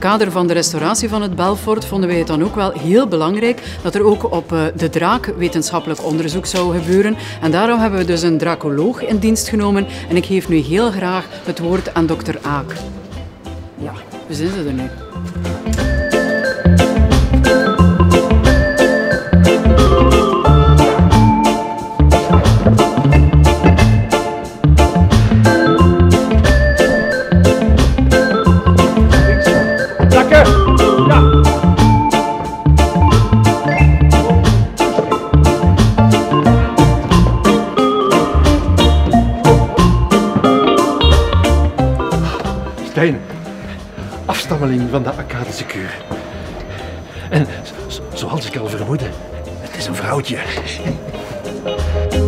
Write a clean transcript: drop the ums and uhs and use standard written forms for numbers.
kader van de restauratie van het Belfort vonden wij het dan ook wel heel belangrijk dat er ook op de draak wetenschappelijk onderzoek zou gebeuren. En daarom hebben we dus een dracoloog in dienst genomen. En ik geef nu heel graag het woord aan dokter Aak. Ja, we zijn ze er nu. Stijn, afstammeling van de Akkadische kuur. En zoals ik al vermoedde, het is een vrouwtje.